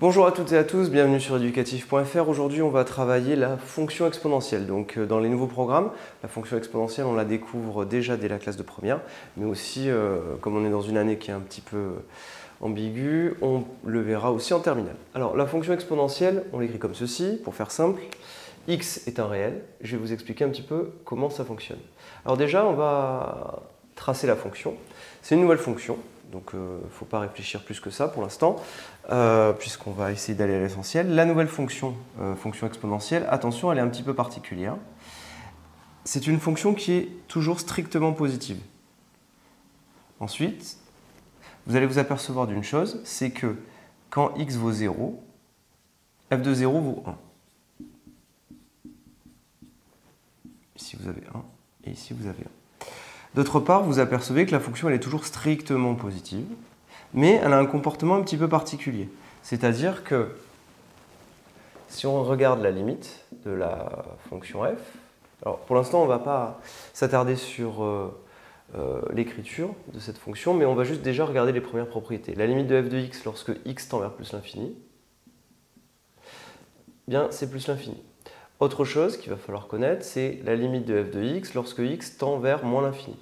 Bonjour à toutes et à tous, bienvenue sur educatif.fr. Aujourd'hui, on va travailler la fonction exponentielle. Donc, dans les nouveaux programmes, la fonction exponentielle, on la découvre déjà dès la classe de première, mais aussi, comme on est dans une année qui est un petit peu ambiguë, on le verra aussi en terminale. Alors, la fonction exponentielle, on l'écrit comme ceci, pour faire simple. X est un réel. Je vais vous expliquer un petit peu comment ça fonctionne. Alors déjà, on va tracer la fonction. C'est une nouvelle fonction. Donc, il ne faut pas réfléchir plus que ça pour l'instant, puisqu'on va essayer d'aller à l'essentiel. La nouvelle fonction, fonction exponentielle, attention, elle est un petit peu particulière. C'est une fonction qui est toujours strictement positive. Ensuite, vous allez vous apercevoir d'une chose, c'est que quand x vaut 0, f de 0 vaut 1. Ici, vous avez 1, et ici, vous avez 1. D'autre part, vous apercevez que la fonction elle est toujours strictement positive, mais elle a un comportement un petit peu particulier. C'est-à-dire que si on regarde la limite de la fonction f, alors pour l'instant on ne va pas s'attarder sur l'écriture de cette fonction, mais on va juste déjà regarder les premières propriétés. La limite de f de x lorsque x tend vers plus l'infini, bien c'est plus l'infini. Autre chose qu'il va falloir connaître, c'est la limite de f de x lorsque x tend vers moins l'infini.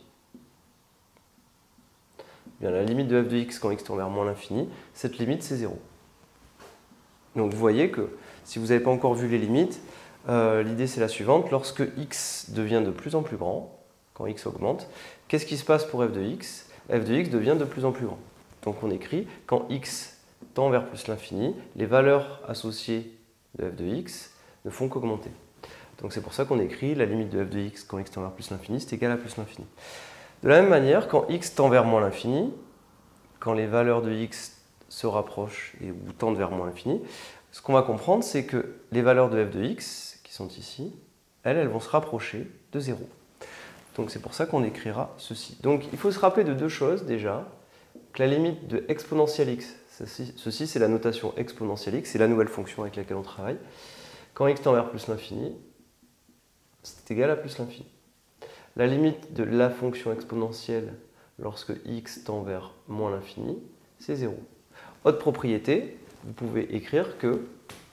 La limite de f de x quand x tend vers moins l'infini, cette limite c'est 0. Donc vous voyez que si vous n'avez pas encore vu les limites, l'idée c'est la suivante. Lorsque x devient de plus en plus grand, quand x augmente, qu'est-ce qui se passe pour f de x? F de x devient de plus en plus grand. Donc on écrit quand x tend vers plus l'infini, les valeurs associées de f de x ne font qu'augmenter. Donc c'est pour ça qu'on écrit la limite de f de x quand x tend vers plus l'infini, c'est égal à plus l'infini. De la même manière, quand x tend vers moins l'infini, quand les valeurs de x se rapprochent ou tendent vers moins l'infini, ce qu'on va comprendre, c'est que les valeurs de f de x, qui sont ici, elles vont se rapprocher de 0. Donc c'est pour ça qu'on écrira ceci. Donc il faut se rappeler de deux choses déjà, que la limite de exponentielle x, ceci c'est la notation exponentielle x, c'est la nouvelle fonction avec laquelle on travaille. Quand x tend vers plus l'infini, c'est égal à plus l'infini. La limite de la fonction exponentielle lorsque x tend vers moins l'infini, c'est 0. Autre propriété, vous pouvez écrire que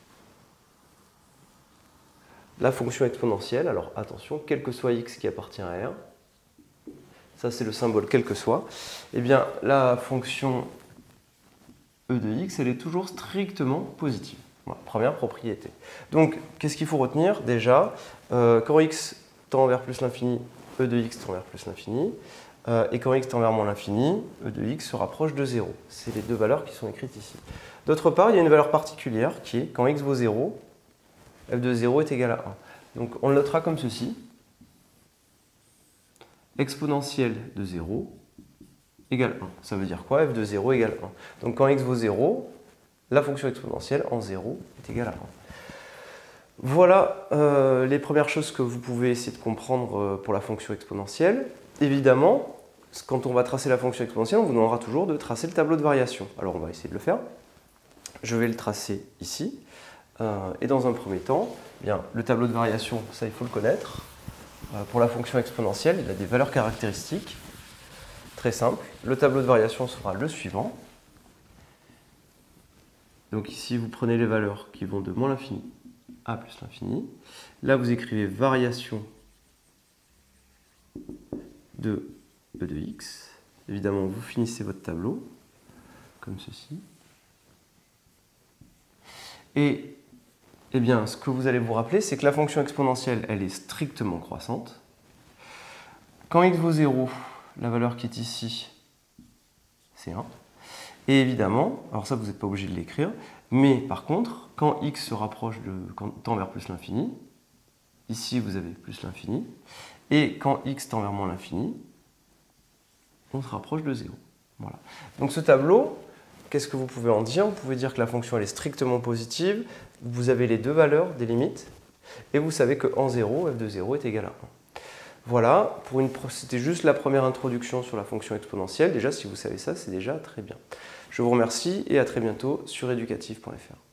la fonction exponentielle, alors attention, quel que soit x qui appartient à R, ça c'est le symbole quel que soit, eh bien la fonction e de x, elle est toujours strictement positive. Voilà, première propriété. Donc, qu'est-ce qu'il faut retenir? Déjà, quand x tend vers plus l'infini, e de x tend vers plus l'infini, et quand x tend vers moins l'infini, e de x se rapproche de 0. C'est les deux valeurs qui sont écrites ici. D'autre part, il y a une valeur particulière qui est quand x vaut 0, f de 0 est égal à 1. Donc on le notera comme ceci. Exponentielle de 0 égale 1. Ça veut dire quoi? F de 0 égale 1. Donc quand x vaut 0, la fonction exponentielle en 0 est égale à 1. Voilà les premières choses que vous pouvez essayer de comprendre pour la fonction exponentielle. Évidemment, quand on va tracer la fonction exponentielle, on vous demandera toujours de tracer le tableau de variation. Alors on va essayer de le faire. Je vais le tracer ici. Et dans un premier temps, bien, le tableau de variation, ça il faut le connaître. Pour la fonction exponentielle, il a des valeurs caractéristiques. Très simple. Le tableau de variation sera le suivant. Donc ici, vous prenez les valeurs qui vont de moins l'infini à plus l'infini. Là, vous écrivez variation de e de x. Évidemment, vous finissez votre tableau, comme ceci. Et eh bien, ce que vous allez vous rappeler, c'est que la fonction exponentielle, elle est strictement croissante. Quand x vaut 0, la valeur qui est ici, c'est 1. Et évidemment, alors ça, vous n'êtes pas obligé de l'écrire, mais par contre, quand x se rapproche quand tend vers plus l'infini, ici, vous avez plus l'infini, et quand x tend vers moins l'infini, on se rapproche de 0. Voilà. Donc ce tableau, qu'est-ce que vous pouvez en dire? Vous pouvez dire que la fonction elle est strictement positive, vous avez les deux valeurs des limites, et vous savez qu'en 0, f de 0 est égal à 1. Voilà, c'était juste la première introduction sur la fonction exponentielle. Déjà, si vous savez ça, c'est déjà très bien. Je vous remercie et à très bientôt sur educatif.fr.